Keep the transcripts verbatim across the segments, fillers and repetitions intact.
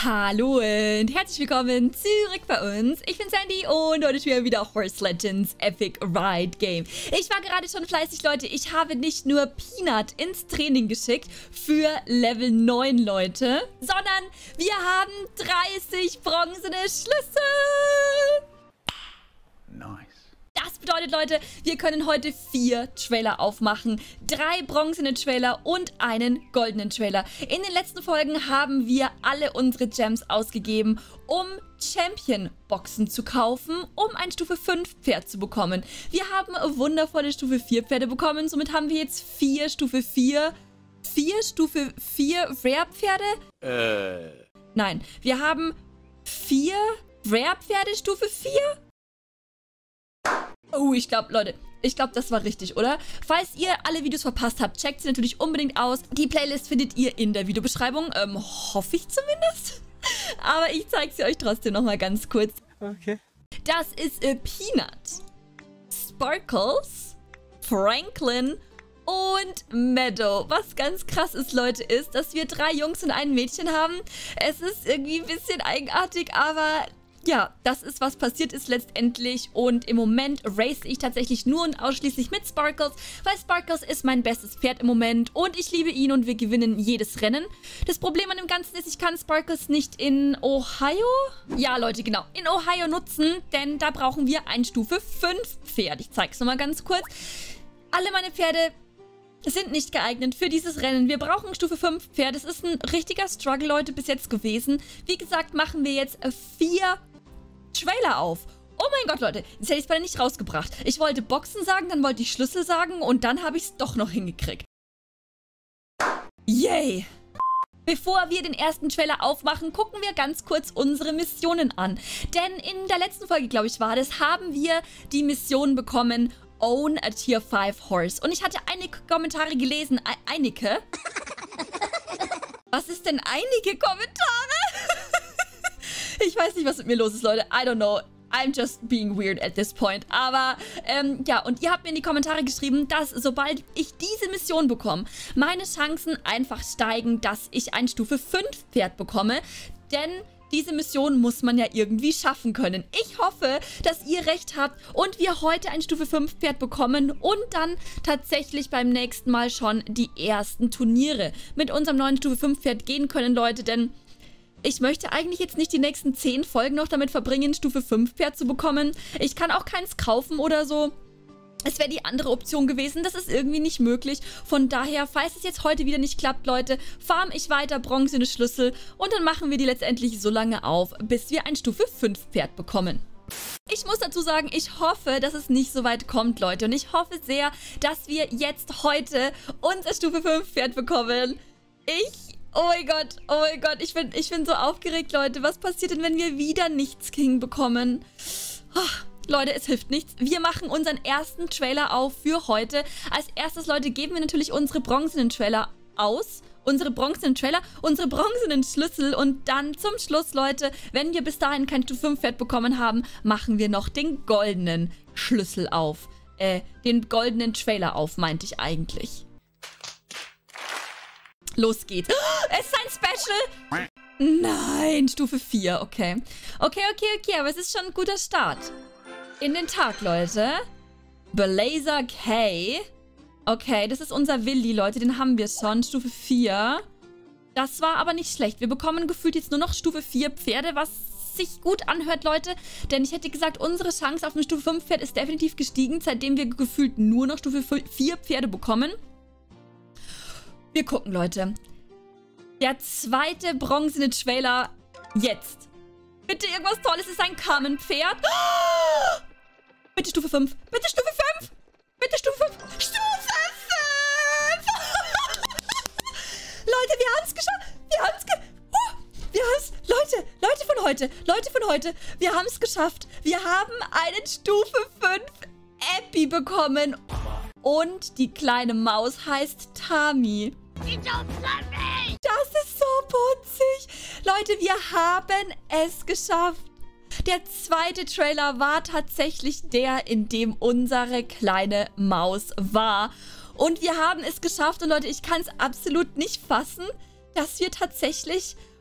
Hallo und herzlich willkommen zurück bei uns. Ich bin Sandy und heute spielen wir wieder Horse Legends Epic Ride Game. Ich war gerade schon fleißig, Leute. Ich habe nicht nur Peanut ins Training geschickt für Level neun, Leute, sondern wir haben dreißig bronzene Schlüssel. Nice. Das bedeutet, Leute, wir können heute vier Trailer aufmachen. Drei bronzene Trailer und einen goldenen Trailer. In den letzten Folgen haben wir alle unsere Gems ausgegeben, um Champion-Boxen zu kaufen, um ein Stufe fünf Pferd zu bekommen. Wir haben wundervolle Stufe vier Pferde bekommen. Somit haben wir jetzt vier Stufe vier... Vier Stufe vier Rare Pferde? Äh. Nein, wir haben vier Rare Pferde Stufe vier? Oh, ich glaube, Leute, ich glaube, das war richtig, oder? Falls ihr alle Videos verpasst habt, checkt sie natürlich unbedingt aus. Die Playlist findet ihr in der Videobeschreibung. Ähm, hoffe ich zumindest. Aber ich zeige sie euch trotzdem nochmal ganz kurz. Okay. Das ist äh, Peanut, Sparkles, Franklin und Meadow. Was ganz krass ist, Leute, ist, dass wir drei Jungs und ein Mädchen haben. Es ist irgendwie ein bisschen eigenartig, aber... ja, das ist, was passiert ist letztendlich und im Moment race ich tatsächlich nur und ausschließlich mit Sparkles, weil Sparkles ist mein bestes Pferd im Moment und ich liebe ihn und wir gewinnen jedes Rennen. Das Problem an dem Ganzen ist, ich kann Sparkles nicht in Ohio? Ja, Leute, genau, in Ohio nutzen, denn da brauchen wir ein Stufe fünf Pferd. Ich zeige es nochmal ganz kurz. Alle meine Pferde sind nicht geeignet für dieses Rennen. Wir brauchen ein Stufe fünf Pferd. Es ist ein richtiger Struggle, Leute, bis jetzt gewesen. Wie gesagt, machen wir jetzt vier Trailer auf. Oh mein Gott, Leute. Jetzt hätte ich es beinahe nicht rausgebracht. Ich wollte Boxen sagen, dann wollte ich Schlüssel sagen und dann habe ich es doch noch hingekriegt. Yay! Bevor wir den ersten Trailer aufmachen, gucken wir ganz kurz unsere Missionen an. Denn in der letzten Folge, glaube ich, war das, haben wir die Mission bekommen, Own a Tier fünf Horse. Und ich hatte einige Kommentare gelesen. E einige? Was ist denn einige Kommentare? Ich weiß nicht, was mit mir los ist, Leute. I don't know. I'm just being weird at this point. Aber, ähm, ja, und ihr habt mir in die Kommentare geschrieben, dass sobald ich diese Mission bekomme, meine Chancen einfach steigen, dass ich ein Stufe fünf Pferd bekomme. Denn diese Mission muss man ja irgendwie schaffen können. Ich hoffe, dass ihr recht habt und wir heute ein Stufe fünf Pferd bekommen und dann tatsächlich beim nächsten Mal schon die ersten Turniere mit unserem neuen Stufe fünf Pferd gehen können, Leute, denn ich möchte eigentlich jetzt nicht die nächsten zehn Folgen noch damit verbringen, Stufe fünf Pferd zu bekommen. Ich kann auch keins kaufen oder so. Es wäre die andere Option gewesen. Das ist irgendwie nicht möglich. Von daher, falls es jetzt heute wieder nicht klappt, Leute, farm ich weiter bronzene Schlüssel und dann machen wir die letztendlich so lange auf, bis wir ein Stufe fünf Pferd bekommen. Ich muss dazu sagen, ich hoffe, dass es nicht so weit kommt, Leute. Und ich hoffe sehr, dass wir jetzt heute unser Stufe fünf Pferd bekommen. Ich... Oh mein Gott, oh mein Gott, ich bin, ich bin so aufgeregt, Leute. Was passiert denn, wenn wir wieder nichts King bekommen? Oh, Leute, es hilft nichts. Wir machen unseren ersten Trailer auf für heute. Als erstes, Leute, geben wir natürlich unsere bronzenen Trailer aus. Unsere bronzenen Trailer, unsere bronzenen Schlüssel und dann zum Schluss, Leute, wenn wir bis dahin kein Stufe fünf Pferd bekommen haben, machen wir noch den goldenen Schlüssel auf. Äh, den goldenen Trailer auf, meinte ich eigentlich. Los geht's. Oh, es ist ein Special. Nein, Stufe vier, okay. Okay, okay, okay, aber es ist schon ein guter Start. In den Tag, Leute. Blazer K. Okay, das ist unser Willi, Leute, den haben wir schon. Stufe vier. Das war aber nicht schlecht. Wir bekommen gefühlt jetzt nur noch Stufe vier Pferde, was sich gut anhört, Leute. Denn ich hätte gesagt, unsere Chance auf ein Stufe fünf Pferd ist definitiv gestiegen, seitdem wir gefühlt nur noch Stufe vier Pferde bekommen. Wir gucken, Leute. Der zweite bronzene Trailer jetzt. Bitte irgendwas Tolles. Es ist ein Carmen-Pferd. Oh! Bitte Stufe fünf. Bitte Stufe fünf. Bitte Stufe fünf. Stufe fünf. Leute, wir haben es geschafft. Wir haben es geschafft. Uh, wir haben es. Leute, Leute von heute. Leute von heute. Wir haben es geschafft. Wir haben einen Stufe fünf Epi bekommen. Und die kleine Maus heißt Tami. Das ist so putzig. Leute, wir haben es geschafft. Der zweite Trailer war tatsächlich der, in dem unsere kleine Maus war. Und wir haben es geschafft. Und Leute, ich kann es absolut nicht fassen, dass wir tatsächlich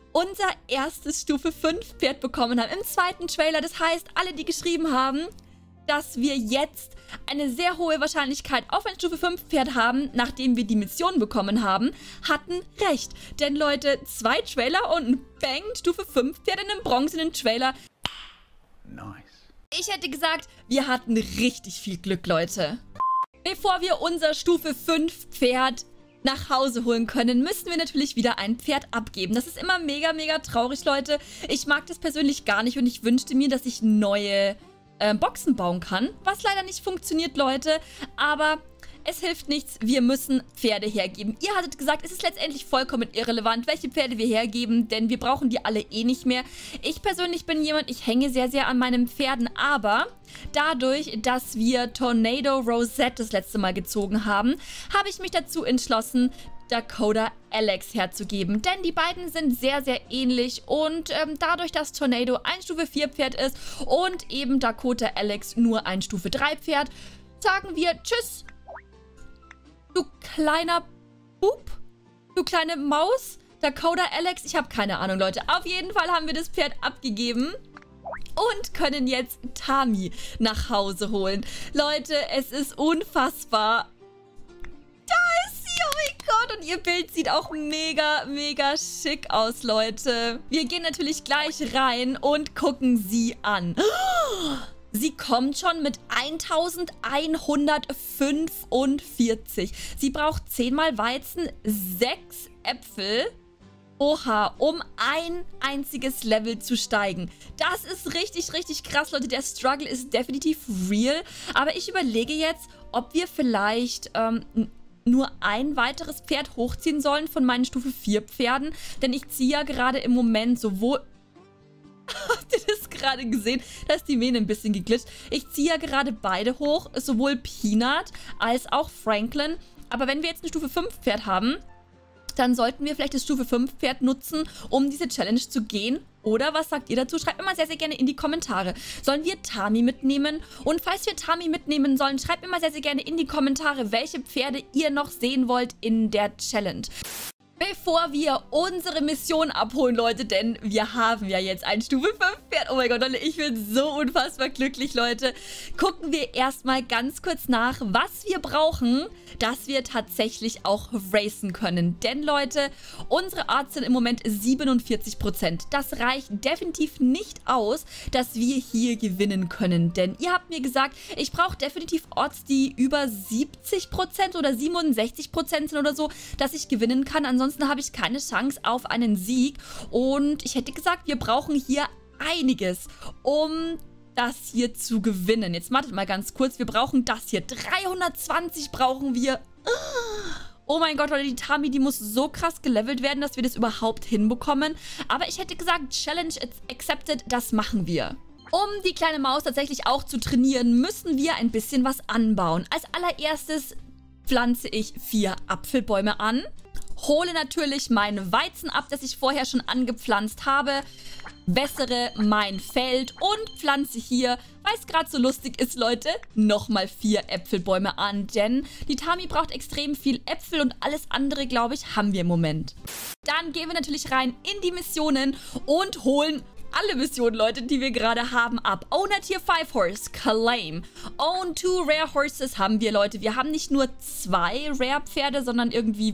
unser erstes Stufe fünf Pferd bekommen haben im zweiten Trailer. Das heißt, alle, die geschrieben haben, dass wir jetzt eine sehr hohe Wahrscheinlichkeit auf ein Stufe fünf Pferd haben, nachdem wir die Mission bekommen haben, hatten recht. Denn Leute, zwei Trailer und ein Bang Stufe fünf Pferd in einem bronzenen Trailer. Nice. Ich hätte gesagt, wir hatten richtig viel Glück, Leute. Bevor wir unser Stufe fünf Pferd nach Hause holen können, müssen wir natürlich wieder ein Pferd abgeben. Das ist immer mega, mega traurig, Leute. Ich mag das persönlich gar nicht und ich wünschte mir, dass ich neue äh, Boxen bauen kann. Was leider nicht funktioniert, Leute. Aber es hilft nichts. Wir müssen Pferde hergeben. Ihr hattet gesagt, es ist letztendlich vollkommen irrelevant, welche Pferde wir hergeben, denn wir brauchen die alle eh nicht mehr. Ich persönlich bin jemand, ich hänge sehr, sehr an meinen Pferden, aber dadurch, dass wir Tornado Rosette das letzte Mal gezogen haben, habe ich mich dazu entschlossen, Dakota Alex herzugeben. Denn die beiden sind sehr, sehr ähnlich und ähm, dadurch, dass Tornado ein Stufe vier Pferd ist und eben Dakota Alex nur ein Stufe drei Pferd, sagen wir Tschüss. Du kleiner Bub, du kleine Maus, Dakota Alex, ich habe keine Ahnung, Leute. Auf jeden Fall haben wir das Pferd abgegeben und können jetzt Tami nach Hause holen. Leute, es ist unfassbar. Da ist sie, oh mein Gott. Und ihr Bild sieht auch mega, mega schick aus, Leute. Wir gehen natürlich gleich rein und gucken sie an. Sie kommt schon mit eintausendeinhundertfünfundvierzig. Sie braucht zehnmal Weizen, sechs Äpfel. Oha, um ein einziges Level zu steigen. Das ist richtig, richtig krass, Leute. Der Struggle ist definitiv real. Aber ich überlege jetzt, ob wir vielleicht ähm, nur ein weiteres Pferd hochziehen sollen von meinen Stufe vier Pferden. Denn ich ziehe ja gerade im Moment sowohl... Habt ihr das gerade gesehen? Da ist die Mähne ein bisschen geglitscht. Ich ziehe ja gerade beide hoch, sowohl Peanut als auch Franklin. Aber wenn wir jetzt ein Stufe fünf Pferd haben, dann sollten wir vielleicht das Stufe fünf Pferd nutzen, um diese Challenge zu gehen. Oder was sagt ihr dazu? Schreibt mir mal sehr, sehr gerne in die Kommentare. Sollen wir Tami mitnehmen? Und falls wir Tami mitnehmen sollen, schreibt mir mal sehr, sehr gerne in die Kommentare, welche Pferde ihr noch sehen wollt in der Challenge. Bevor wir unsere Mission abholen, Leute, denn wir haben ja jetzt ein Stufe fünf Pferd. Oh mein Gott, Leute, ich bin so unfassbar glücklich, Leute. Gucken wir erstmal ganz kurz nach, was wir brauchen, dass wir tatsächlich auch racen können. Denn, Leute, unsere Odds sind im Moment siebenundvierzig Prozent. Das reicht definitiv nicht aus, dass wir hier gewinnen können. Denn ihr habt mir gesagt, ich brauche definitiv Odds, die über siebzig Prozent oder siebenundsechzig Prozent sind oder so, dass ich gewinnen kann. Ansonsten habe ich keine Chance auf einen Sieg. Und ich hätte gesagt, wir brauchen hier einiges, um das hier zu gewinnen. Jetzt wartet mal ganz kurz. Wir brauchen das hier. dreihundertzwanzig brauchen wir. Oh mein Gott, Leute, die Tami, die muss so krass gelevelt werden, dass wir das überhaupt hinbekommen. Aber ich hätte gesagt, Challenge accepted, das machen wir. Um die kleine Maus tatsächlich auch zu trainieren, müssen wir ein bisschen was anbauen. Als allererstes pflanze ich vier Apfelbäume an. Hole natürlich mein Weizen ab, das ich vorher schon angepflanzt habe, wässere mein Feld und pflanze hier, weil es gerade so lustig ist, Leute, nochmal vier Äpfelbäume an, denn die Tami braucht extrem viel Äpfel und alles andere, glaube ich, haben wir im Moment. Dann gehen wir natürlich rein in die Missionen und holen alle Missionen, Leute, die wir gerade haben, ab. Own a Tier fünf Horse, Claim. Own two Rare Horses haben wir, Leute. Wir haben nicht nur zwei Rare Pferde, sondern irgendwie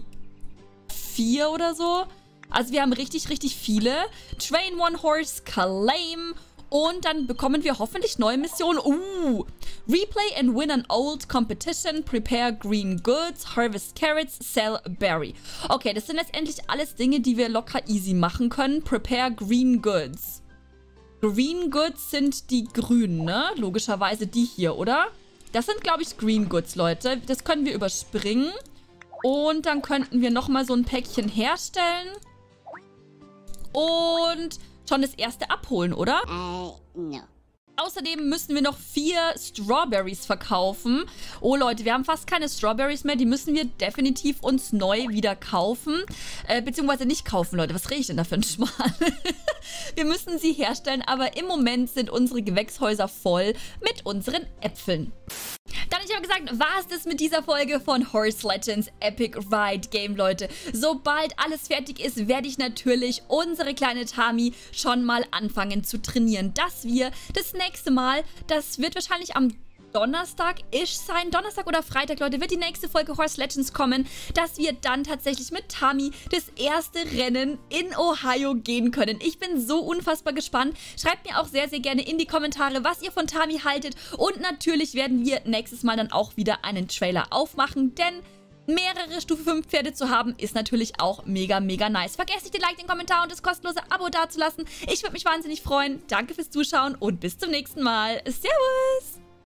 vier oder so. Also wir haben richtig, richtig viele. Train one horse, claim. Und dann bekommen wir hoffentlich neue Missionen. Uh, replay and win an old competition. Prepare green goods. Harvest carrots. Sell berry. Okay, das sind letztendlich alles Dinge, die wir locker easy machen können. Prepare green goods. Green goods sind die grünen, ne? Logischerweise die hier, oder? Das sind, glaube ich, green goods, Leute. Das können wir überspringen. Und dann könnten wir nochmal so ein Päckchen herstellen. Und schon das erste abholen, oder? Uh, no. Außerdem müssen wir noch vier Strawberries verkaufen. Oh Leute, wir haben fast keine Strawberries mehr. Die müssen wir definitiv uns neu wieder kaufen. Äh, beziehungsweise nicht kaufen, Leute. Was rede ich denn da für ein Schmarrn? Wir müssen sie herstellen, aber im Moment sind unsere Gewächshäuser voll mit unseren Äpfeln. Dann, ich habe gesagt, war es das mit dieser Folge von Horse Legends Epic Ride Game, Leute. Sobald alles fertig ist, werde ich natürlich unsere kleine Tami schon mal anfangen zu trainieren. Dass wir das nächste Mal, das wird wahrscheinlich am Donnerstag-ish sein, Donnerstag oder Freitag, Leute, wird die nächste Folge Horse Legends kommen, dass wir dann tatsächlich mit Tami das erste Rennen in Ohio gehen können. Ich bin so unfassbar gespannt. Schreibt mir auch sehr, sehr gerne in die Kommentare, was ihr von Tami haltet. Und natürlich werden wir nächstes Mal dann auch wieder einen Trailer aufmachen, denn mehrere Stufe fünf Pferde zu haben, ist natürlich auch mega, mega nice. Vergesst nicht den Like, den Kommentar und das kostenlose Abo dazulassen. Ich würde mich wahnsinnig freuen. Danke fürs Zuschauen und bis zum nächsten Mal. Servus!